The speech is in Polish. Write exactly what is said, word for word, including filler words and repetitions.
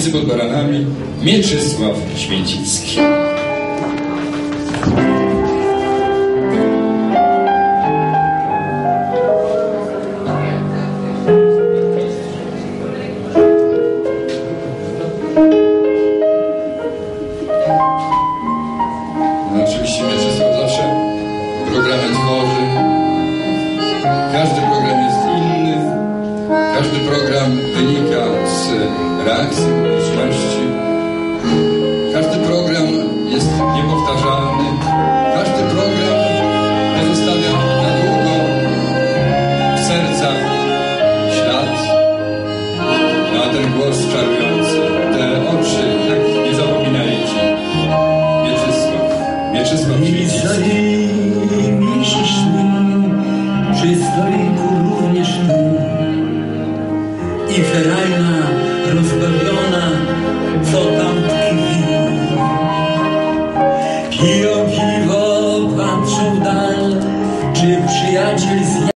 Mieszkańcy pod Baranami, Mieczysław Święcicki. No, oczywiście Mieczysław zawsze programy tworzy. Każdy program jest inny. Każdy program wynika z reakcji publiczności. Każdy program jest niepowtarzalny. Każdy program pozostawia na długo w sercach ślad. No, a ten głos czarujący, te oczy, jak nie zapominajcie. Mieczysław, Mieczysław Święcicki. Przy stoliku również ty i ferajna rozbawiona, co tam tkwi. Piją piwo, patrzą w dal, czy przyjaciel z